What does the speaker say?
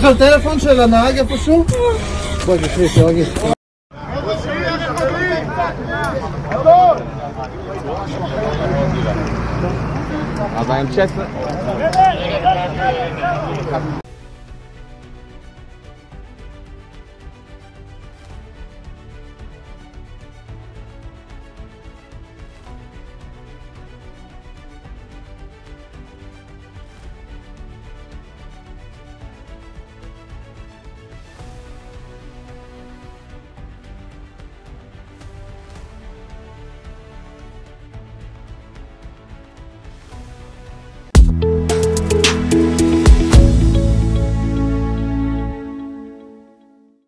על טלפון של הנהג איפשהו? בואי תשמעי, תרגי. אז ההמשך